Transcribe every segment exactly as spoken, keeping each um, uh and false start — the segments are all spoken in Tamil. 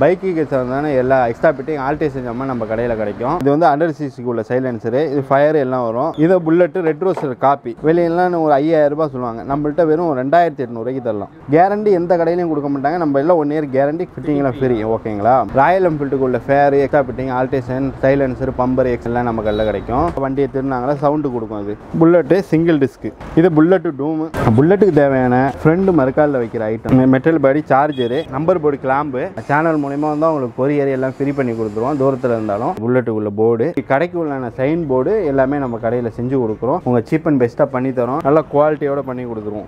பைக்குக்கு சார்ந்தான எல்லா எக்ஸ்ட்ரா ஃபிட்டிங் ஆல்டேஷன் ஜாமான் நம்ம கடையில் கிடைக்கும். இது வந்து அண்டர் சிசிக்கு உள்ள சைலன்சரு, இது ஃபயர் எல்லாம் வரும். இது புல்லட் ரெட் ரோஸ்டர் காப்பி வெளியெல்லாம் ஒரு ஐயாயிரம் ரூபாய் சொல்லுவாங்க, நம்மள்ட்ட வெறும் ரெண்டாயிரத்தி எட்நூறுக்கு தரலாம். கேரண்டி எந்த கடையிலையும் கொடுக்க மாட்டாங்க, நம்ம எல்லாம் ஒன் இயர் கேரண்டி ஃபிட்டிங்லாம் ஃப்ரீ. ஓகேங்களா? ராயல் என்ஃபீல்டுக்கு உள்ள fair extra fitting alteration silencer bumper எக்ஸ் எல்லாம் நம்ம கடையில் கிடைக்கும். வண்டியை திருநாங்களா சவுண்டு கொடுக்கும். இது புல்லட்டு சிங்கிள் டிஸ்க், இது புல்லட்டு டூமு. புல்லட்டுக்கு தேவையான ஃப்ரண்ட் மறுக்காலில் வைக்கிற item, metal body charger, number board clamp, channel மூலமா வந்து உங்களுக்கு கொரியர் எல்லாம் ஃப்ரீ பண்ணி கொடுத்துருவோம். தூரத்தில் இருந்தாலும் புல்லட்டுக்குள்ள போர்டு, கடைக்கு உள்ள சைன் போர்டு எல்லாமே நம்ம கடையில் செஞ்சு கொடுக்குறோம். உங்கள் சீப் அண்ட் பெஸ்ட்டாக பண்ணி தரோம், நல்ல குவாலிட்டியோட பண்ணி கொடுத்துருவோம்.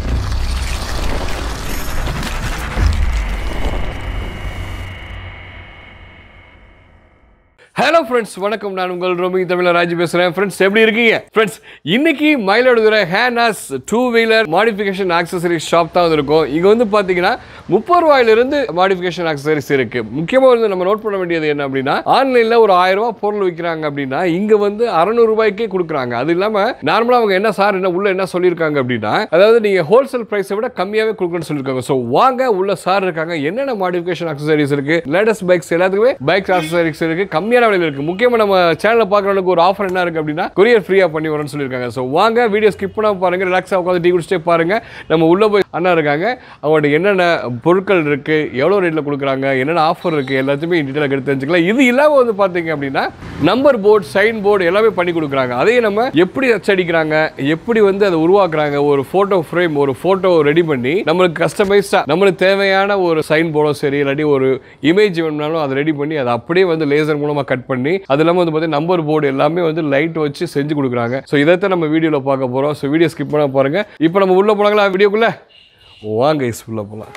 ஹலோ ஃப்ரெண்ட்ஸ், வணக்கம். நான் உங்கள் ரோமிங் தமிழ் ராஜி பேசுகிறேன். ஃப்ரெண்ட்ஸ், எப்படி இருக்கீங்க? ஃப்ரெண்ட்ஸ், இன்னைக்கு மயிலாடுதுறை ஹேனாஸ் two wheeler modification accessories shop தான் வந்திருக்கும். இங்கே வந்து பார்த்தீங்கன்னா முப்பது ரூபாயிலிருந்து மாடிஃபிகேஷன் ஆக்சசரிஸ் இருக்குது. முக்கியமாக வந்து நம்ம நோட் பண்ண வேண்டியது என்ன அப்படின்னா, ஆன்லைனில் ஒரு ஆயிரம் ரூபா பொருள் விற்கிறாங்க அப்படின்னா இங்கே வந்து அறநூறு ரூபாய்க்கே கொடுக்குறாங்க. அது இல்லாமல் நார்மலாக அவங்க என்ன சார் என்ன உள்ள என்ன சொல்லியிருக்காங்க அப்படின்னா, அதாவது நீங்கள் ஹோல்சேல் ப்ரைஸை விட கம்மியாகவே கொடுக்குறேன்னு சொல்லியிருக்காங்க. ஸோ வாங்க, உள்ள சார் இருக்காங்க, என்னென்ன மாடிஃபிகேஷன் ஆக்சசரிஸ் இருக்குது, லேட்டஸ்ட் பைக்ஸ் எல்லாத்துக்குமே பைக்ஸ் ஆக்சசரிஸ் இருக்குது, கம்மியான இருக்கு. முக்கியமா நம்ம சேனலை பார்க்கறவங்களுக்கு ஒரு ஆஃபர் என்ன இருக்கு அப்படின்னா, கொரியர் ஃப்ரீயா பண்ணி வரேன்னு சொல்லிருக்காங்க. சோ வாங்க, வீடியோ ஸ்கிப் பண்ணாம பாருங்க, ரிலாக்ஸா உட்கார்ந்து டீ குடிச்சிட்டே பாருங்க. நம்ம உள்ள போய் அண்ணா இருக்காங்க, அவங்களோட என்னென்ன பொருட்கள் இருக்கு, எவ்வளவு ரேட்ல கொடுக்குறாங்க, என்னென்ன ஆஃபர் இருக்கு எல்லாத்தையுமே டீடைலா எடுத்து தெரிஞ்சுக்கலாம். இது இல்லாம வந்து பாத்தீங்க அப்படின்னா நம்பர் போர்டு, சைன் போர்டு எல்லாமே பண்ணி கொடுக்குறாங்க. அதையும் நம்ம எப்படி அச்சடிக்கிறாங்க, எப்படி வந்து அதை உருவாக்குறாங்க, ஒரு போட்டோ ஃப்ரேம், ஒரு போட்டோ ரெடி பண்ணி நம்மளுக்கு கஸ்டமைஸ்டா நம்மளுக்கு தேவையான ஒரு சைன் போர்டோ சரி, இல்லாட்டி ஒரு இமேஜ் வேணும்னாலும் அதை ரெடி பண்ணி அதை அப்படியே வந்து லேசர் மூலமா கட் பண்ணி அது இல்லாமல் வந்து பார்த்தீங்கன்னா நம்பர் போர்டு எல்லாமே வந்து லைட் வச்சு செஞ்சு கொடுக்குறாங்க. ஸோ இதைத்தான் நம்ம வீடியோவில் பார்க்க போகிறோம். ஸோ வீடியோ ஸ்கிப் பண்ண பாருங்க. இப்போ நம்ம உள்ள போனாங்களா வீடியோக்குள்ள? வாங்க உள்ள போகலாம்.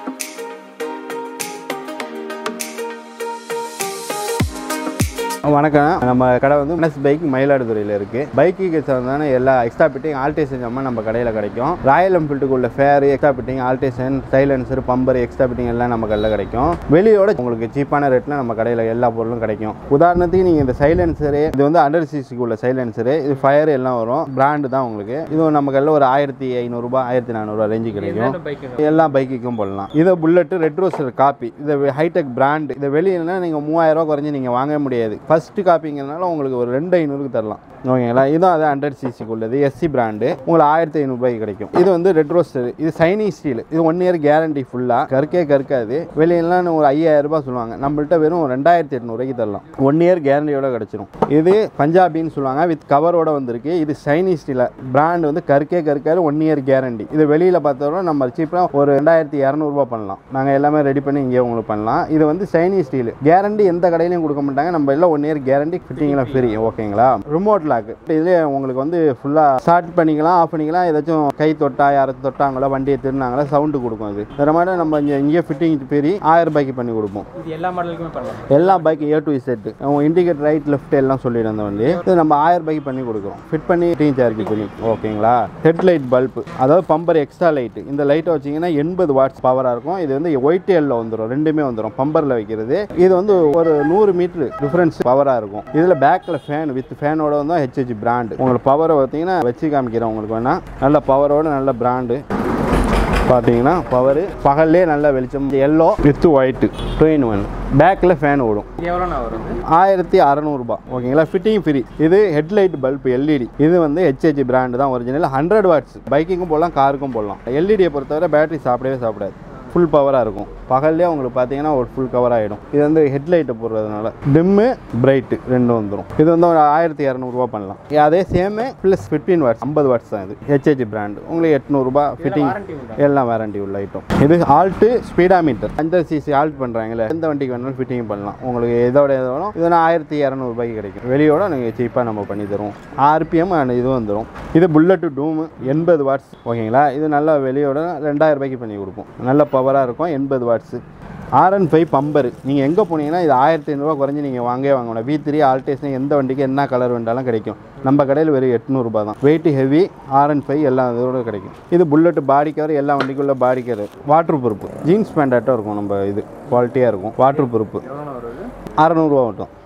வணக்கம். நம்ம கடை வந்து எஸ் பைக் மயிலாடுதுறையில் இருக்கு. பைக்குக்கு சார்ந்தான எல்லா எக்ஸ்ட்ரா ஃபிட்டிங் ஆல்டேஷன் ஜாமான் நம்ம கடையில் கிடைக்கும். ராயல் என்ஃபீல்டுக்கு உள்ள fair extra fitting alteration silencer bumper extra fitting எல்லாம் நம்ம கடையில் கிடைக்கும். வெளியோட உங்களுக்கு சீப்பான ரேட்டில் நம்ம கடையில் எல்லா பொருளும் கிடைக்கும். உதாரணத்துக்கு நீங்கள் இந்த சைலன்சரு, இது வந்து அண்டர் சிசிக்கு உள்ள சைலன்சரு, இது ஃபயர் எல்லாம் வரும். பிராண்டு தான் உங்களுக்கு. இது நம்ம கடையில் ஒரு ஆயிரத்தி ஐநூறுரூபா ஆயிரத்தி நானூறுரூவா ரேஞ்சு கிடைக்கும். எல்லா பைக்குக்கும் போடலாம். இது புல்லட்டு ரெட் ரோஸ்டர் காப்பி, இது ஹைடெக் பிராண்டு. இது வெளியிலனா நீங்கள் மூவாயிரம் ரூபா குறைஞ்சி நீங்கள் வாங்க முடியாது. ஃபர்ஸ்ட் காப்பிங்கிறதுனால உங்களுக்கு ஒரு ரெண்டு ஐநூறுக்கு தரலாம். ஓகேங்களா? இதுவும் அது ஹண்ட்ரட் சிசிக்கு உள்ளது, எஸ்சி பிராண்டு. உங்களுக்கு ஆயிரத்தி ஐநூறு ரூபாய்க்கு கிடைக்கும். இது வந்து ரெட் ரோஸ்டர், இது சைனீஸ் ஸ்டீல். இது ஒன் இயர் கேரண்டி ஃபுல்லா, கற்கே கற்காது. வெளியெல்லாம் ஒரு ஐயாயிரம் ரூபாய் சொல்லுவாங்க, நம்மள்ட்ட வெறும் ரெண்டாயிரத்தி எட்நூறுக்கு தரலாம். ஒன் இயர் கேரண்டியோட கிடைச்சிடும். இது பஞ்சாபின்னு சொல்லுவாங்க, வித் கவரோட வந்திருக்கு. இது சைனீஸ் ஸ்டீல் பிராண்ட், வந்து கற்கே கற்காது, ஒன் இயர் கேரண்டி. இது வெளியில பார்த்தோம்னா நம்ம சீப்பா ஒரு ரெண்டாயிரத்தி இரநூறுபா பண்ணலாம். நாங்கள் எல்லாமே ரெடி பண்ணி இங்கே உங்களுக்கு பண்ணலாம். இது வந்து சைனீஸ் ஸ்டீல், கேரண்டி எந்த கடையிலையும் கொடுக்க மாட்டாங்க, நம்ம எல்லாம் ஒன் இயர் கேரண்டி ஃபிட்டிங்லாம் ஃப்ரீ. ஓகேங்களா? ரிமோட் லாக், இதுலேயே உங்களுக்கு வந்து ஃபுல்லாக ஸ்டார்ட் பண்ணிக்கலாம், ஆஃப் பண்ணிக்கலாம். ஏதாச்சும் கை தொட்டா, யாரும் தொட்டாங்களோ, வண்டியை திருநாங்களோ சவுண்டு கொடுக்கும். அது வேற மாதிரி நம்ம இங்கே இங்கே ஃபிட்டிங் பெரிய ஆயிரம் ரூபாய்க்கு பண்ணி கொடுப்போம். இது எல்லா மாடலுக்குமே பண்ணலாம். எல்லா bike A to set, indicator right left எல்லாம் சொல்லிடுற அந்த வண்டி இது நம்ம ஆயிரம் ரூபாய்க்கு பண்ணி கொடுக்குறோம். ஃபிட் பண்ணி டீம் சார்ஜ் பண்ணி. ஓகேங்களா? ஹெட்லைட் பல்ப், அதாவது பம்பர் எக்ஸ்ட்ரா லைட். இந்த லைட்டை வச்சிங்கன்னா எண்பது வாட்ஸ் பவராக இருக்கும். இது வந்து ஒயிட் எல்ல வந்துடும், ரெண்டுமே வந்துடும். பம்பரில் வைக்கிறது. இது வந்து ஒரு நூறு மீட்டர் டிஃபரன்ஸ் பவராக இருக்கும். இதில் பேக்கில் ஃபேன் வித் ஃபேனோட வந்து ஹெச்ஹெச் பிராண்டு. உங்களுக்கு பவரை பார்த்தீங்கன்னா வச்சு காமிக்கிறேன் உங்களுக்கு வேணா. நல்ல பவரோட நல்ல பிராண்டு பார்த்தீங்கன்னா பவர் பகல்லே நல்ல வெளிச்சம். Yellow with white two in one. பேக்கில் ஃபேன் ஓடும். எவ்வளோண்ணா வரும்? ஆயிரத்தி அறநூறுபா. ஓகேங்களா? Fitting free. இது ஹெட்லைட் பல்ப் எல்இடி. இது வந்து ஹெச்ஹெச் பிராண்டு தான் ஒரிஜினல். ஹண்ட்ரட் வாட்ஸ் பைக்குக்கும் போடலாம், காருக்கும் போடலாம். எல்இடியை பொறுத்தவரை பேட்டரி சாப்பிடவே சாப்பிடாது, ஃபுல் பவராக இருக்கும். பகல்லே உங்களுக்கு பார்த்தீங்கன்னா ஒரு ஃபுல் கவர் ஆகிடும். இது வந்து ஹெட்லைட்டை போடுறதுனால டிம்மு பிரைட்டு ரெண்டும் வந்துடும். இது வந்து ஒரு ஆயிரத்தி இரநூறுபா பண்ணலாம். அதே சேமே ப்ளஸ் ஃபிஃப்டீன் வாட்ஸ், ஐம்பது வாட்ஸ் தான். இது ஹெச்ஹெச் பிராண்டு. உங்களுக்கு எட்நூறுபா ஃபிட்டிங் எல்லாம் வாரண்டி உள்ள ஐட்டம். இது ஆல்ட்டு ஸ்பீடா மீட்டர், அந்த சிசி ஆல்ட் பண்ணுறாங்களே, எந்த வண்டிக்கு வேணாலும் ஃபிட்டிங் பண்ணலாம். உங்களுக்கு எதோட எது வேணும் இது வந்து ஆயிரத்தி இரநூறுபாய்க்கு கிடைக்கும். வெளியோட நீங்கள் சீப்பாக நம்ம பண்ணி தருவோம். ஆர்பிஎம் அண்ட் இது வந்துடும். இது புல்லட்டு டூமு எண்பது வாட்ஸ். ஓகேங்களா? இது நல்லா வெளியோட ரெண்டாயிரம் ரூபாய்க்கு பண்ணி கொடுப்போம். நல்ல பவராக இருக்கும், எண்பது watts. R one five bumper. நீங்கள் எங்கே போனீங்கன்னா இது ஆயிரத்தி ஐநூறுரூவா குறைஞ்சி நீங்கள் வாங்கவே வாங்கணும். வி த்ரீ ஆல்டேஷன் எந்த வண்டிக்கு என்ன கலர் வேண்டாலும் கிடைக்கும். நம்ம கடையில் வெறும் எட்நூறுபா தான். Weight heavy, R one five எல்லாம் இதோட கிடைக்கும். இது புல்லட்டு பாடி கவர், எல்லா வண்டிக்குள்ள body cover. Water proof jeans பேண்டாட்டம் இருக்கும். நம்ம இது குவாலிட்டியாக இருக்கும். வாட்டர் ப்ரூஃப் அறநூறுவா மட்டும்.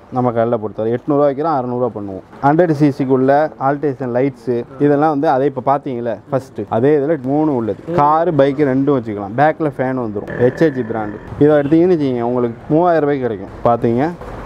நம்ம கடையில் பொறுத்தவரை எட்நூறுவா வைக்கிறோம், அறநூறுவா பண்ணுவோம். ஹண்ட்ரட் சிசிக்குள்ள ஆல்டேஷன் லைட்ஸு இதெல்லாம் வந்து அதே இப்போ பார்த்தீங்களே ஃபஸ்ட்டு அதே இதில் மூணு உள்ளது. காரு பைக்கு ரெண்டும் வச்சுக்கலாம். பேக்கில் ஃபேன் வந்துடும். HH brand. இதை எடுத்தீங்கன்னு வச்சுக்கிங்க உங்களுக்கு மூவாயிரம் ரூபாய்க்கு கிடைக்கும். பார்த்தீங்க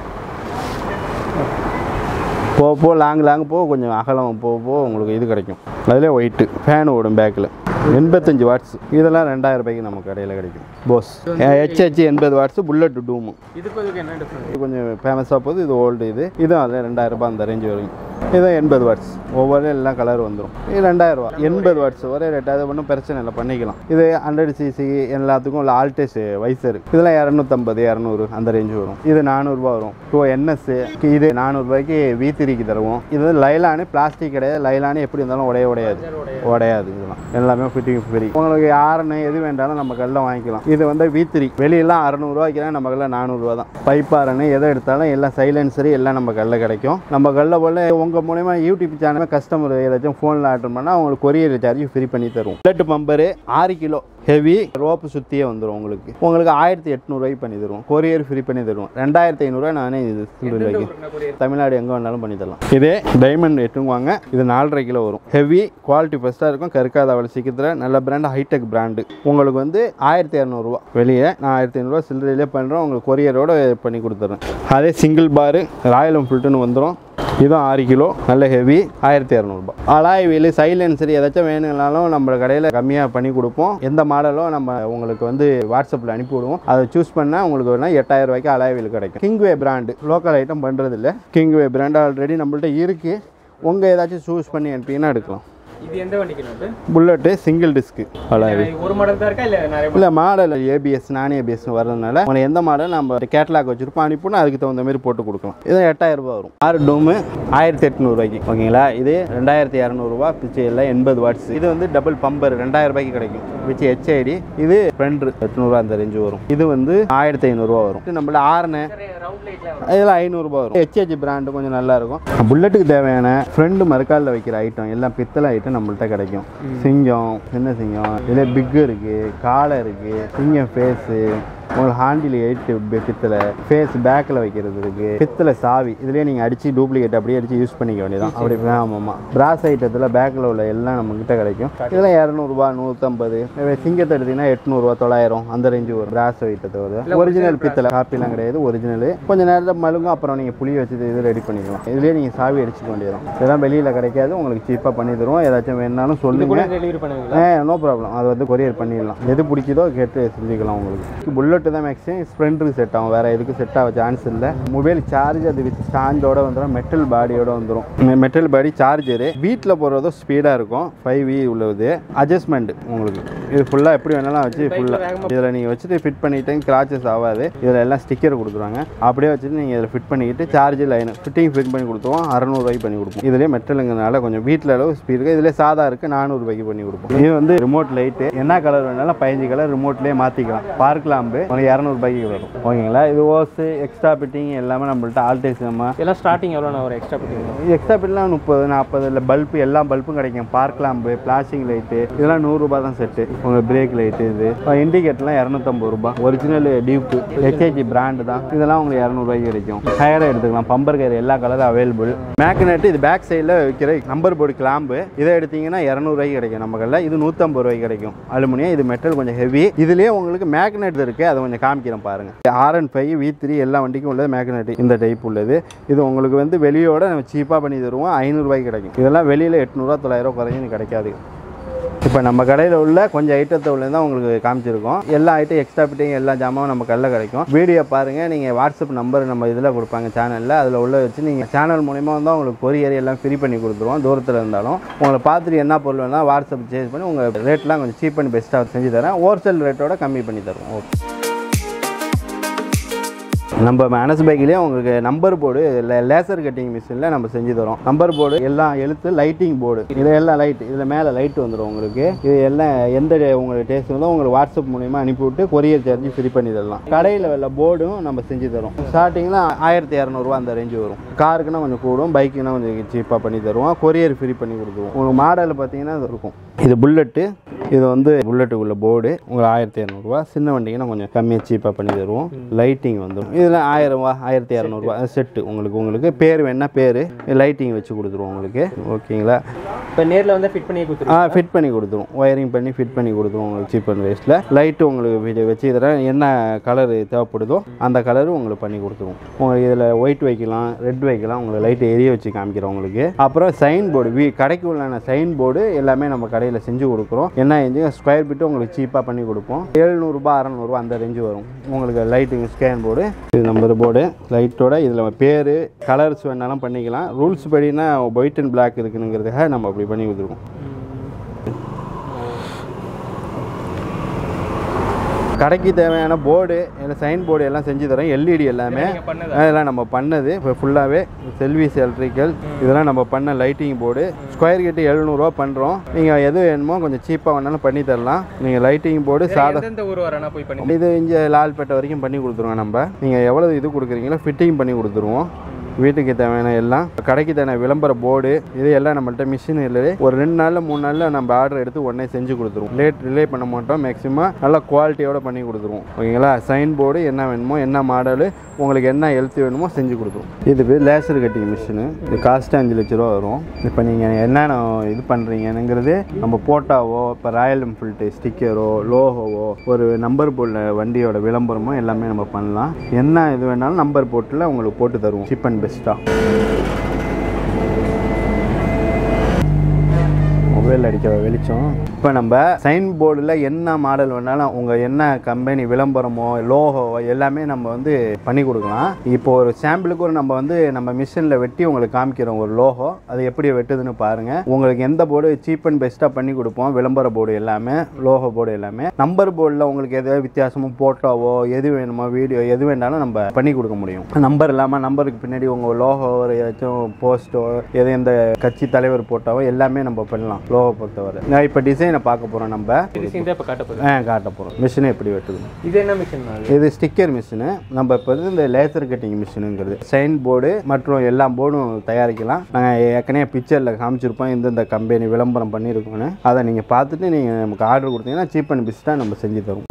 போக போக லாங் லாங் போக கொஞ்சம் அகலம் போக போக உங்களுக்கு இது கிடைக்கும். அதிலே ஒயிட்டு ஃபேன் ஓடும் பேக்கில். எண்பத்தஞ்சு வாட்ஸ் இதெல்லாம் ரெண்டாயிரம் ரூபாய்க்கு நம்ம கடையில் கிடைக்கும். போஸ் ஹெச்ஹெச் எண்பது வாட்ஸ் புல்லட் டூமு. இதுக்கு என்ன டிஃப்ரெண்ட்? இது கொஞ்சம் ஃபேமஸாக போகுது. இது ஓல்டு. இது இதுவும் அதில் ரெண்டாயிரம் ரூபாய் அந்த ரேஞ்சு வரும். இதுதான் எண்பது வாட்ஸ். ஒவ்வொரு எல்லாம் கலர் வந்துடும். இது ரெண்டாயிரம் ரூபா. எண்பது வாட்ஸ் ஒரே ரேட். அது ஒன்றும் பிரச்சனை இல்லை, பண்ணிக்கலாம். இது ஹண்ட்ரட் சிசி எல்லாத்துக்கும் உள்ள ஆல்டேஸ் வைசர். இதெல்லாம் இரநூத்தம்பது இரநூறு அந்த ரேஞ்சு வரும். இது நானூறுரூவா வரும். டூ என்எஸ் இது நானூறுரூபாய்க்கு வி த்ரீக்கு தருவோம். இது லைலானு பிளாஸ்டிக் கிடையாது. லைலானு எப்படி இருந்தாலும் உடைய உடையாது உடையாது. இதெல்லாம் எல்லாமே ஃபிட்டிங் ஃப்ரீ. உங்களுக்கு யாருன்னு எது வேண்டாலும் நம்ம கல்ல வாங்கிக்கலாம். இது வந்து வி த்ரீ வெளியெல்லாம் அறநூறுவாய்க்கு தான், நம்ம கல்ல நானூறுரூவா தான். பைப்பாரன்னு எதை எடுத்தாலும் எல்லாம் சைலன்சரு எல்லாம் நம்ம கல்ல கிடைக்கும். நம்ம கல்ல போல உங்கள் மூலமா யூடியூப் சேனல் கஸ்டமர் ஏதாச்சும் ஃபோனில் ஆர்டர் பண்ணால் அவங்களுக்கு கொரியர் சார்ஜ் ஃப்ரீ பண்ணி தருவோம். புல்லட் பம்பரு ஆறு கிலோ ஹெவி ரோப்பு சுற்றியே வந்துடும். உங்களுக்கு உங்களுக்கு ஆயிரத்தி எட்நூறுவாய்க்கு பண்ணி தருவோம். கொரியர் ஃப்ரீ பண்ணி தருவோம். ரெண்டாயிரத்தி ஐநூறுரூவா நானே இது ரூபாய்க்கு தமிழ்நாடு எங்கே வேணாலும் பண்ணி தரலாம். இதே டைமண்ட் எட்டுங்குவாங்க. இது நாலரை கிலோ வரும். ஹெவி குவாலிட்டி ஃபஸ்ட்டாக இருக்கும். கருக்காத அவள் சீக்கிரத்தில் நல்ல பிராண்டு, ஹைடெக் பிராண்டு. உங்களுக்கு வந்து ஆயிரத்தி இரநூறுவா வெளியே, நான் ஆயிரத்தி ஐநூறுரூவா சில்லறையிலே பண்ணுறோம். உங்களுக்கு கொரியரோடு பண்ணி கொடுத்துட்றேன். அதே சிங்கிள் பாரு ராயல் என்ஃபீல்டுன்னு வந்துடும். இதுவும் ஆறு கிலோ நல்ல ஹெவி ஆயிரத்தி இரநூறுபா. அலாய் வீல் சைலன்சர் ஏதாச்சும் வேணும்னாலும் நம்ம கடையில் கம்மியாக பண்ணி கொடுப்போம். எந்த மாடலும் நம்ம உங்களுக்கு வந்து வாட்ஸ்அப்பில் அனுப்பி விடுவோம். அதை சூஸ் பண்ணால் உங்களுக்கு வேணால் எட்டாயிரம் ரூபாய்க்கு அலாய் வீல் கிடைக்கும். கிங்வே பிராண்டு லோக்கல் ஐட்டம் பண்ணுறது இல்லை. கிங்வே பிராண்டு ஆல்ரெடி நம்மள்ட்ட இருக்குது. உங்கள் ஏதாச்சும் சூஸ் பண்ணி அனுப்பிங்கன்னா எடுக்கலாம். இது எந்த வண்டிக்கு வந்து புல்லட்டு சிங்கிள் டிஸ்க்கு அலாய். ஒரு மாடல் தான் இருக்கா இல்லை நிறைய? இல்லை மாடல் ஏபிஎஸ் நான் ஏபிஎஸ் வரதுனால உங்களுக்கு எந்த மாடல் நம்ம கேட்லாக் வச்சுருப்போம் அனுப்பினா அதுக்கு தகுந்த மாதிரி போட்டு கொடுக்கலாம். இது எட்டாயிரம் ரூபா வரும். ஆறு டூமு ஆயிரத்தி எட்நூறுவாய்க்கு ஓகேங்களா. இது ரெண்டாயிரத்தி இரநூறுவா பிச்சு இல்லை எண்பது வாட்ஸ். இது வந்து டபுள் பம்பர் ரெண்டாயிரம் ரூபாய்க்கு கிடைக்கும். பிச்சு ஹெச்ஐடி. இது ஃப்ரெண்டு எட்நூறுவா அந்த ரேஞ்சு வரும். இது வந்து ஆயிரத்தி ஐநூறுரூவா வரும். நம்மள ஆறுனு இதெல்லாம் ஐநூறுரூபா வரும். ஹெச்ஹெச் பிராண்டு கொஞ்சம் நல்லா இருக்கும். புல்லட்டுக்கு தேவையான ஃப்ரெண்டு மறுக்காலில் வைக்கிற ஐட்டம் எல்லாம் பித்தளை ஐட்டம் நம்மள்ட்ட கிடைக்கும். சிங்கம் சின்ன சிங்கம் இதில் பிக்கு இருக்குது, காலை இருக்குது, சிங்கம் ஃபேஸு, உங்களுக்கு ஹாண்டில் எயிட்டு பித்தளை ஃபேஸ் பேக்கில் வைக்கிறது இருக்குது. பித்தளை சாவி இதுலேயே நீங்கள் அடித்து டூப்ளிகேட் அப்படியே அடித்து யூஸ் பண்ணிக்க வேண்டியதான். அப்படி ஆமாம்மா. பிராஸ் ஐட்டத்தில் பேக்கில் உள்ள எல்லாம் நம்மக்கிட்ட கிடைக்கும். இதெல்லாம் இரநூறுபா நூற்றம்பது. சிங்கத்தை எடுத்திங்கன்னா எட்நூறுவா தொள்ளாயிரம் அந்த ரேஞ்சு வரும். பிராஸ் ஐட்டத்தை வருது. ஒரிஜினல் பித்தளை காப்பிலாம் கிடையாது, ஒரிஜினல். கொஞ்சம் நேரத்தில் மழுங்கும். அப்புறம் நீங்கள் புளி வச்சு இது ரெடி பண்ணிக்கலாம். இதுலேயே நீங்கள் சாவி அடிச்சுக்க வேண்டியதான். இதெல்லாம் வெளியில் கிடைக்காது. உங்களுக்கு சீப்பாக பண்ணி தருவோம். ஏதாச்சும் வேணாலும் சொல்லுங்கள். ஏ நோ ப்ராப்ளம். அது வந்து கொரியர் பண்ணிடலாம். எது பிடிக்குதோ கேட்டு செஞ்சுக்கலாம். உங்களுக்கு புல்லட் தான் மேக்ஸிமம் ஸ்ப்ளெண்டருக்கு செட் ஆகும். வேறு எதுக்கு செட் ஆக சான்ஸ் இல்லை. மொபைல் சார்ஜ் அது வித் ஸ்டாண்டோட வந்துடும். மெட்டல் பாடியோட வந்துடும். மெட்டல் பாடி சார்ஜரு வீட்டில் போகிறதோ ஸ்பீடாக இருக்கும். ஃபைவ் வி உள்ளது. அட்ஜஸ்ட்மெண்ட் உங்களுக்கு இது ஃபுல்லாக எப்படி வேணாலும் வச்சு ஃபுல்லாக இதில் நீங்கள் வச்சுட்டு ஃபிட் பண்ணிவிட்டு கிராச்சஸ் ஆகாது. இதில் எல்லாம் ஸ்டிக்கர் கொடுத்துருவாங்க. அப்படியே வச்சுட்டு நீங்கள் இதில் ஃபிட் பண்ணிக்கிட்டு சார்ஜ் லைன் ஃபிட்டிங் ஃபிட் பண்ணி கொடுத்துருவோம். அறநூறுவாய்க்கு பண்ணி கொடுப்போம். இதிலே மெட்டலுங்கிறனால கொஞ்சம் வீட்டில் அளவு ஸ்பீடு இருக்குது. இதிலே சாதா இருக்குது. நானூறுபாய்க்கு பண்ணி கொடுப்போம். இது வந்து ரிமோட் லைட்டு என்ன கலர் வேணாலும் பதினஞ்சு கலர் ரிமோட்லேயே மாற்றிக்கலாம். பார்க்கலாம்பு இரநூறுபாய்க்கு வரும். ஓகேங்களா. இது ஓஸு எக்ஸ்ட்ரா ஃபிட்டிங் எல்லாமே நம்மள்ட்ட ஆல்டேஷன் எல்லாம் ஸ்டார்டிங் எவ்வளோ ஒரு எக்ஸ்ட்ரா ஃபிட்டிங்? எக்ஸ்ட்ரா ஃபிட்லாம் முப்பது நாற்பது. இல்லை பல்பு எல்லா பல்பும் கிடைக்கும். பார்க்கலாம்பு பிளாஸ்டிக் லைட்டு இதெல்லாம் நூறுரூபா தான் செட்டு. உங்கள் பிரேக் லைட்டு இது இண்டிகேட்டர்லாம் இரநூத்தம்பது ரூபா. ஒரிஜினல் டியூப்பு ஹெச்ஹெச் பிராண்டு தான். இதெல்லாம் உங்களுக்கு இரநூறுபாய்க்கு கிடைக்கும். ஹயராக எடுத்துக்கலாம். பம்பர் கயிறு எல்லா கலரும் அவைலபிள். மேக்னெட் இது பேக் சைடில் வைக்கிற நம்பர் போர்டு கிளாம்பு இதை எடுத்தீங்கன்னா இரநூறுவாய்க்கு கிடைக்கும். நம்ம கல்ல இது நூற்றம்பது ரூபாய்க்கு கிடைக்கும். அலுமினியம். இது மெட்டல் கொஞ்சம் ஹெவி. இதுலேயே உங்களுக்கு மேக்னெட் இருக்குது. அதை கொஞ்சம் காமிக்கிறேன் பாருங்க. R and five V three எல்லா வண்டிக்கும் உள்ளது மேக்னெட் இந்த டைப் உள்ளது. இது உங்களுக்கு வந்து வெளியோட நம்ம சீப்பாக பண்ணி தருவோம். ஐநூறுபாய்க்கு கிடைக்கும். இதெல்லாம் வெளியில் எட்நூறுவா தொள்ளாயிரம் குறைஞ்சி கிடைக்காது. இப்போ நம்ம கடையில் உள்ள கொஞ்சம் ஐட்டத்தை உள்ள தான் உங்களுக்கு காமிச்சிருக்கோம். எல்லா ஐட்டம் எக்ஸ்ட்ரா ஃபிட்டிங் எல்லா ஜாமாவும் நம்ம கடையில் கிடைக்கும். வீடியோ பாருங்கள். நீங்கள் வாட்ஸ்அப் நம்பர் நம்ம இதில் கொடுப்பாங்க சேனலில். அதில் உள்ள வச்சு நீங்கள் சேனல் மூலிமா வந்து உங்களுக்கு கொரியர் எல்லாம் ஃப்ரீ பண்ணி கொடுத்துருவோம். தூரத்தில் இருந்தாலும் உங்களை பார்த்துட்டு என்ன பொருள் வேணால் வாட்ஸ்அப் சேஞ்ச் பண்ணி உங்கள் ரேட்லாம் கொஞ்சம் சீப் பண்ணி பெஸ்ட்டாக செஞ்சு தரேன். ஹோல்சேல் ரேட்டோட கம்மி பண்ணி தருவோம். ஓகே. நம்ம மேனஸ் பைக்லேயே உங்களுக்கு நம்பர் போர்டு லேசர் கட்டிங் மிஷினில் நம்ம செஞ்சு தரோம். நம்பர் போர்டு எல்லாம் எழுத்து லைட்டிங் போர்டு இதில் எல்லாம் லைட் இதில் மேலே லைட் வந்துடும் உங்களுக்கு. இது எல்லாம் எந்த உங்களுக்கு டேஸ்ட் வந்தோ உங்களுக்கு வாட்ஸ்அப் மூலிமா அனுப்பிவிட்டு கொரியர் சார்ஜ் ஃப்ரீ பண்ணி தரலாம். கடையில் உள்ள போர்டும் நம்ம செஞ்சு தரோம். ஸ்டார்டிங்கில் ஆயிரத்தி இரநூறுவா அந்த ரேஞ்சு வரும். காருக்குன்னா கொஞ்சம் கூடும். பைக்குன்னா கொஞ்சம் சீப்பாக பண்ணி தருவோம். கொரியர் ஃப்ரீ பண்ணி கொடுத்துருவோம். உங்களுக்கு மாடல் பார்த்தீங்கன்னா அது இருக்கும். இது புல்லட்டு. இது வந்து புல்லட்டுக்குள்ள போர்டு உங்களுக்கு ஆயிரத்தி இரநூறுவா. சின்ன வண்டிங்கன்னா கொஞ்சம் கம்மியாக சீப்பாக பண்ணி தருவோம். லைட்டிங் வந்துடும். இதில் ஆயிரம் ரூபா ஆயிரத்தி இரநூறுவா செட்டு. உங்களுக்கு உங்களுக்கு பேர் வேணா பேர் லைட்டிங் வச்சு கொடுத்துருவோம் உங்களுக்கு. ஓகேங்களா? இப்போ நேரில் வந்து ஃபிட் பண்ணி கொடுத்துருவோம். ஆ ஃபிட் பண்ணி கொடுத்துருவோம். ஒயரிங் பண்ணி ஃபிட் பண்ணி கொடுத்துருவோம் உங்களுக்கு சீப் அண்ட் வேஸ்ட்டில். லைட்டு உங்களுக்கு வீடியோ வச்சு இதில் என்ன கலர் தேவைப்படுதோ அந்த கலரு உங்களுக்கு பண்ணி கொடுத்துருவோம். உங்களுக்கு இதில் ஒயிட் வைக்கலாம், ரெட் வைக்கலாம். உங்களுக்கு லைட்டு எரிய வச்சு காமிக்கிறோம் உங்களுக்கு. அப்புறம் சைன் போர்டு வீ கடைக்கு உள்ளான சைன் போர்டு எல்லாமே நம்ம கடையில் செஞ்சு கொடுக்குறோம். என்ன ஸ்கொயர் பிட்டு உங்களுக்கு சீப்பாக பண்ணி கொடுப்போம். எழுநூறுபா அறநூறுபா அந்த ரேஞ்சு வரும் உங்களுக்கு. லைட்டிங் ஸ்கேன் போர்டு, இது நம்பர் போர்டு லைட்டோட இதில் பேர் கலர்ஸ் வேணாலும் பண்ணிக்கலாம். ரூல்ஸ் படினா ஒயிட் அண்ட் பிளாக் இருக்குங்கிறதுக்காக நம்ம அப்படி பண்ணி கொடுத்துருக்கோம். கடைக்கு தேவையான போர்டு இல்லை சைன் போர்டு எல்லாம் செஞ்சு தரோம். எல்இடி எல்லாமே அதெல்லாம் நம்ம பண்ணது. இப்போ ஃபுல்லாகவே செல்விஸ் எலக்ட்ரிக்கல் இதெல்லாம் நம்ம பண்ண லைட்டிங் போர்டு. ஸ்கொயர் கிட்ட எழுநூறுவா பண்ணுறோம். நீங்கள் எது வேணுமோ கொஞ்சம் சீப்பாக வேணாலும் பண்ணி தரலாம். நீங்கள் லைட்டிங் போர்டு சாதா இது இங்கே லால்பேட்டை வரைக்கும் பண்ணி கொடுத்துருவோம் நம்ம. நீங்கள் எவ்வளோ இது கொடுக்குறீங்களோ ஃபிட்டிங் பண்ணி கொடுத்துருவோம். வீட்டுக்கு தேவையான எல்லாம் கடைக்கு தேவையான விளம்பர போர்டு இது எல்லாம் நம்மள்ட்ட மிஷின் இல்லை. ஒரு ரெண்டு நாளில் மூணு நாளில் நம்ம ஆர்டர் எடுத்து உடனே செஞ்சு கொடுத்துருவோம். லேட் ரிலே பண்ண மாட்டோம். மேக்ஸிமம் நல்லா குவாலிட்டியோட பண்ணி கொடுத்துருவோம். ஓகேங்களா? சைன் போர்டு என்ன வேணுமோ என்ன மாடலு உங்களுக்கு என்ன ஹெல்த் வேணுமோ செஞ்சு கொடுத்துருவோம். இது லேசர் கட்டிங் மிஷினு. இது காஸ்ட்டு அஞ்சு லட்ச ரூபா வரும். இப்போ நீங்கள் என்னென்ன இது பண்ணுறீங்கங்கிறது நம்ம போட்டாவோ இப்போ ராயல் என்ஃபீல்டு ஸ்டிக்கரோ லோகோவோ ஒரு நம்பர் போர்டில் வண்டியோட விளம்பரமோ எல்லாமே நம்ம பண்ணலாம். என்ன இது வேணாலும் நம்பர் போர்ட்டில் உங்களுக்கு போட்டு தருவோம். சீப் அண்ட் பெஸ்ட்டாக. மொபைல் அடிக்க வெளிச்சம். இப்போ நம்ம சைன் போர்டில் என்ன மாடல் வேணாலும் உங்கள் என்ன கம்பெனி விளம்பரமோ லோகோவோ எல்லாமே நம்ம வந்து பண்ணி கொடுக்கலாம். இப்போ ஒரு சாம்பிளுக்கு ஒரு நம்ம வந்து நம்ம மிஷினில் வெட்டி உங்களுக்கு காமிக்கிறோம் ஒரு லோகோ. அது எப்படி வெட்டுதுன்னு பாருங்கள். உங்களுக்கு எந்த போர்டு சீப் அண்ட் பெஸ்ட்டாக பண்ணி கொடுப்போம். விளம்பர போர்டு எல்லாமே லோகோ போர்டு எல்லாமே. நம்பர் போர்டில் உங்களுக்கு எதாவது வித்தியாசமும் போட்டோவோ எது வேணுமோ வீடியோ எது வேணாலும் நம்ம பண்ணி கொடுக்க முடியும். நம்பர் இல்லாமல் நம்பருக்கு பின்னாடி உங்கள் லோகோ ஒரு ஏதாச்சும் போஸ்ட்டோ எது எந்த கட்சி தலைவர் போட்டோவோ எல்லாமே நம்ம பண்ணலாம். லோகோ பொறுத்தவரை நான் இப்போ டிசைனை பார்க்க போகிறோம். நம்ம ஆ காட்ட போகிறோம் மிஷினை எப்படி வெட்டுது. இது என்ன மிஷின்? இது ஸ்டிக்கர் மிஷினு. நம்ம இப்போ இந்த லேசர் கட்டிங் மிஷினுங்கிறது சைன் போர்டு மற்றும் எல்லா போர்டும் தயாரிக்கலாம். நாங்கள் ஏற்கனவே பிக்சரில் காமிச்சிருப்போம் இந்தந்த கம்பெனி விளம்பரம் பண்ணியிருக்கோன்னு. அதை நீங்கள் பார்த்துட்டு நீங்கள் நமக்கு ஆர்டர் கொடுத்தீங்கன்னா சீப் அண்ட் பெஸ்ட்டாக நம்ம செஞ்சு தருவோம்.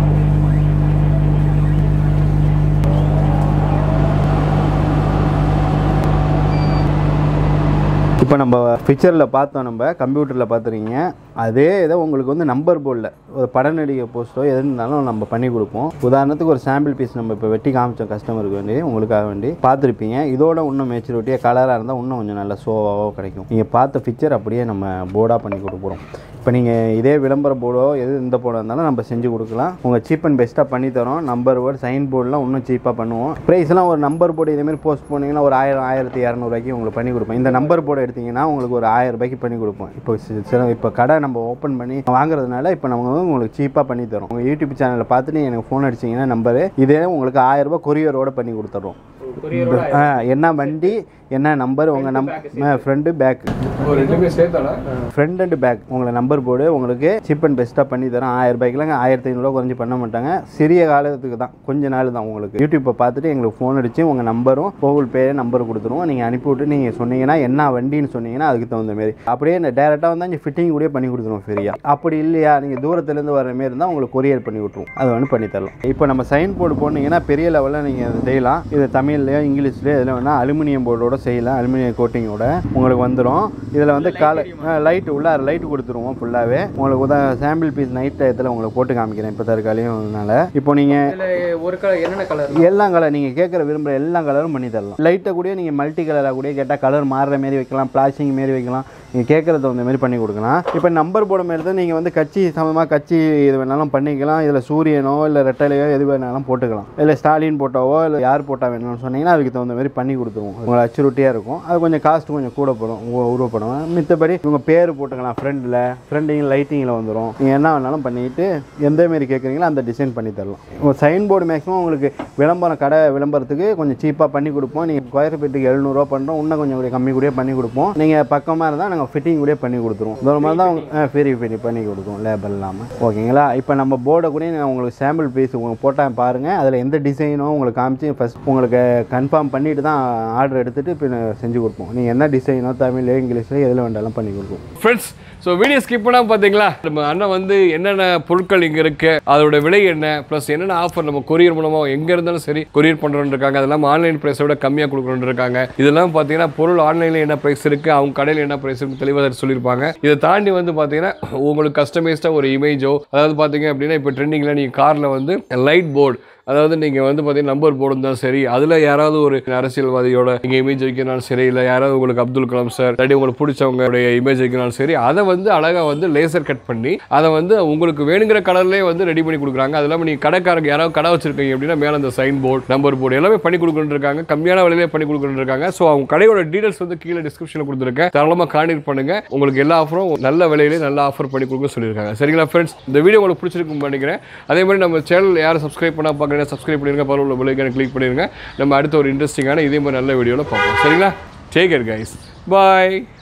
இப்போ நம்ம பிக்சரில் பார்த்தோம், நம்ம கம்ப்யூட்டரில் பார்த்துருக்கீங்க. அதே இதை உங்களுக்கு வந்து நம்பர் போர்டில் ஒரு படநடிகை போஸ்ட்டோ எது இருந்தாலும் நம்ம பண்ணி கொடுப்போம். உதாரணத்துக்கு ஒரு சாம்பிள் பீஸ் நம்ம இப்போ வெட்டி காமிச்சோம் கஸ்டமருக்கு வேண்டி உங்களுக்காக வேண்டி பார்த்துருப்பீங்க. இதோட இன்னும் மெச்சூரிட்டியாக கலராக இருந்தால் இன்னும் கொஞ்சம் நல்லா ஷோவாக கிடைக்கும். நீங்கள் பார்த்த பிக்சர் அப்படியே நம்ம போர்டாக பண்ணி கொடுக்குறோம். இப்போ நீங்கள் இதே விளம்பர போர்டோ எது இந்த போர்டாக இருந்தாலும் நம்ம செஞ்சு கொடுக்கலாம். உங்கள் சீப் அண்ட் பெஸ்ட்டாக பண்ணி தரோம். நம்பர் போர்டு சைன் போர்டெலாம் இன்னும் சீப்பாக பண்ணுவோம். ப்ரைஸ்லாம் ஒரு நம்பர் போர்டு இதேமாதிரி போஸ்ட் பண்ணிங்கன்னா ஒரு ஆயிரம் ஆயிரத்தி இரநூறுவாய்க்கு உங்களுக்கு பண்ணி கொடுப்போம். இந்த நம்பர் போர்டு எடுத்திங்கன்னா உங்களுக்கு ஒரு ஆயிரம் ரூபாய்க்கு பண்ணி கொடுப்போம். இப்போ சில இப்போ கடை நம்ம ஓப்பன் பண்ணி வாங்குறதுனால இப்போ நம்ம வந்து உங்களுக்கு சீப்பாக பண்ணி தரோம். உங்கள் யூடியூப் சேனலில் பார்த்துட்டு எனக்கு ஃபோன் அடிச்சிங்கன்னா நம்பரு இதே உங்களுக்கு ஆயிரம் ரூபாய் கொரியரோடு பண்ணி கொடுத்துட்றோம். என்ன வண்டி என்ன நம்பர் உங்கள் number front back front and back உங்களை நம்பர் போர்டு உங்களுக்கு சீப் அண்ட் பெஸ்ட்டாக பண்ணி தரோம். ஆயிரம் ரூபாய்க்குலாம் ஆயிரத்தி ஐநூறுரூவா குறைஞ்சி பண்ண மாட்டாங்க. சிறிய காலத்துக்கு தான், கொஞ்ச நாள் தான். உங்களுக்கு யூடியூப்பை பார்த்துட்டு எங்களுக்கு ஃபோன் அடித்து உங்கள் நம்பரும் கூகுள் பே நம்பர் கொடுத்துருவோம். நீங்கள் அனுப்பிவிட்டு நீங்கள் சொன்னீங்கன்னா என்ன வண்டின்னு சொன்னீங்கன்னா அதுக்கு தகுந்த மாரி அப்படியே இந்த டேரெக்டாக வந்தால் இங்கே ஃபிட்டிங் கூட பண்ணி கொடுத்துருவோம் ஃப்ரீயாக. அப்படி இல்லையா நீங்கள் தூரத்துலேருந்து வர மாரி இருந்தால் உங்களுக்கு கொரியர் பண்ணி விட்ருவோம். அது வந்து பண்ணி தரலாம். இப்போ நம்ம சைன் போர்டு போனீங்கன்னா பெரிய லெவலில் நீங்கள் செய்யலாம். இது தமிழ்லையோ இங்கிலீஷ்லையோ இதில் வேணால் அலுமினியம் போர்டோட செய்யலாம். அலுமினியம் கோட்டிங்கோட உங்களுக்கு வந்துடும். இதில் வந்து கால லைட் உள்ள லைட் கொடுத்துருவோம் ஃபுல்லாகவே. உங்களுக்கு உதா சாம்பிள் பீஸ் நைட் டயத்தில் உங்களுக்கு போட்டு காமிக்கிறேன் இப்போ தற்காலிகம்னால. இப்போ நீங்கள் ஒரு கலர் என்னென்ன கலர் எல்லா கலர் நீங்கள் கேட்குற விரும்புகிற எல்லா கலரும் பண்ணி தரலாம். லைட்டை கூட நீங்கள் மல்டி கலராக கூட கேட்டால் கலர் மாறுற மாரி வைக்கலாம், பிளாஸ்டிக் மாரி வைக்கலாம். நீங்கள் கேட்குறது அந்த மாதிரி பண்ணி கொடுக்கலாம். இப்போ நம்பர் போர்டு மாரி தான் நீங்கள் வந்து கட்சி சமமாக கட்சி இது வேணாலும் பண்ணிக்கலாம். இதில் சூரியனோ இல்லை ரெட்டலையோ எது வேணாலும் போட்டுக்கலாம். இல்லை ஸ்டாலின் போட்டோவோ இல்லை யார் போட்டோ வேணும்னு சொன்னீங்கன்னா அதுக்கு தகுந்த மாதிரி பண்ணி கொடுத்துருவோம். உங்களை அச்சுறுட்டியாக இருக்கும். அது கொஞ்சம் காஸ்ட்டு கொஞ்சம் கூட போடும் உருவப்படும். மித்தபடி உங்கள் பேர் போட்டுக்கலாம். ஃப்ரெண்டில் ஃப்ரெண்டிங் லைட்டிங்கில் வந்துடும். நீங்கள் என்ன வேணாலும் பண்ணிவிட்டு எந்த மாரி கேட்குறீங்களோ அந்த டிசைன் பண்ணி தரலாம். உங்கள் சைன் போர்டு மேக்ஸிமம் உங்களுக்கு விளம்பரம் கடை விளம்பரத்துக்கு கொஞ்சம் சீப்பாக பண்ணி கொடுப்போம். நீங்கள் ஸ்கொயர் ஃபீட்டுக்கு எழுநூறுவா பண்ணுறோம். இன்னும் கொஞ்சம் கம்மி கூட பண்ணி கொடுப்போம். நீங்கள் பக்கமாக இருந்தால் நாங்கள் ஃபிட்டிங் கூட பண்ணி கொடுத்துருவோம். இந்த மாதிரி தான் ஃப்ரீ ஃப்ரீ பண்ணி கொடுக்கும் லேபல் இல்லாமல். ஓகேங்களா? இப்போ நம்ம போர்டை கூட நான் உங்களுக்கு சாம்பிள் பீஸ் உங்களுக்கு போட்டால் பாருங்கள். அதில் எந்த டிசைனும் உங்களுக்கு காமிச்சு ஃபஸ்ட் உங்களுக்கு கன்ஃபார்ம் பண்ணிட்டு தான் ஆர்டர் எடுத்துகிட்டு இப்போ செஞ்சு கொடுப்போம். நீங்கள் என்ன டிசைனோ தமிழ் இங்கிலீஷில் எதில் வேண்டாலும் பண்ணி கொடுப்போம். ஃப்ரெண்ட்ஸ், ஸோ வீடியோ ஸ்கிப் பண்ணால் பார்த்தீங்களா, நம்ம அண்ணன் வந்து என்னென்ன பொருட்கள் இங்கே இருக்குது, அதோட விலை என்ன, ப்ளஸ் என்னென்ன ஆஃபர் நம்ம கொரியர் மூலமாக எங்கே இருந்தாலும் சரி கொரியர் பண்ணுறோன்னு இருக்காங்க. அதெல்லாம் ஆன்லைன் ப்ரைஸை விட கம்மியாக கொடுக்குறோன்னு இருக்காங்க. இதெல்லாம் பார்த்தீங்கன்னா பொருள் ஆன்லைனில் என்ன ப்ரைஸ் இருக்குது, அவங்க கடையில் என்ன ப்ரைஸ் இருக்குது தெளிவாக சொல்லியிருப்பாங்க. இதை தாண்டி வந்து பார்த்தீங்கன்னா உங்களுக்கு கஸ்டமைஸ்டாக ஒரு இமேஜோ, அதாவது பார்த்தீங்க அப்படின்னா இப்போ ட்ரெண்டிங்கில் நீங்கள் காரில் வந்து லைட் போர்டு, அதாவது நீங்கள் வந்து பார்த்தீங்கன்னா நம்பர் போர்டு இருந்தாலும் சரி, அதில் யாராவது ஒரு அரசியல்வாதியோட நீங்கள் இமேஜ் வைக்கனாலும் சரி, இல்லை யாராவது உங்களுக்கு அப்துல் கலாம் சார் இல்லாட்டி உங்களுக்கு பிடிச்சவங்களுடைய இமேஜ் வைக்கனாலும் சரி, அதை வந்து அழகாக வந்து லேசர் கட் பண்ணி அதை வந்து உங்களுக்கு வேணுங்கிற கலர்லேயே வந்து ரெடி பண்ணி கொடுக்குறாங்க. அது இல்லாமல் நீங்கள் கடைக்காரங்க யாராவது கடை வச்சிருக்கீங்க அப்படின்னா மேலே அந்த சைன் போர்டு, நம்பர் போர்டு எல்லாமே பண்ணி கொடுக்குன்னு இருக்காங்க. கம்மியான விலையிலே பண்ணி கொடுக்குன்னு இருக்காங்க. ஸோ அவங்க கடையோட டீடைல்ஸ் வந்து கீழே டிஸ்கிரிப்ஷனில் கொடுத்துருக்கேன். தாராளமாக கான்டாக்ட் பண்ணுங்க. உங்களுக்கு எல்லா ஆஃபரும் நல்ல விலையிலே நல்ல ஆஃபர் பண்ணி கொடுக்க சொல்லியிருக்காங்க. சரிங்களா ஃப்ரெண்ட்ஸ்? இந்த வீடியோ உங்களுக்கு பிடிச்சிருக்குன்னு நினைக்கிறேன். அதே மாதிரி நம்ம சேனல் யாரும் சப்ஸ்கிரைப் பண்ணால் பார்க்குறேன், சப்ஸ்கிரைப் பண்ணிருங்க, பரவாயில்ல உள்ள பெல்லைக்கான கிளிக் பண்ணிருங்க. நம்ம அடுத்த ஒரு இன்ட்ரெஸ்டிங்கான இதே மாதிரி நல்ல வீடியோவில் பார்ப்போம். சரிங்களா? டேக் கேர் கைஸ், பாய்.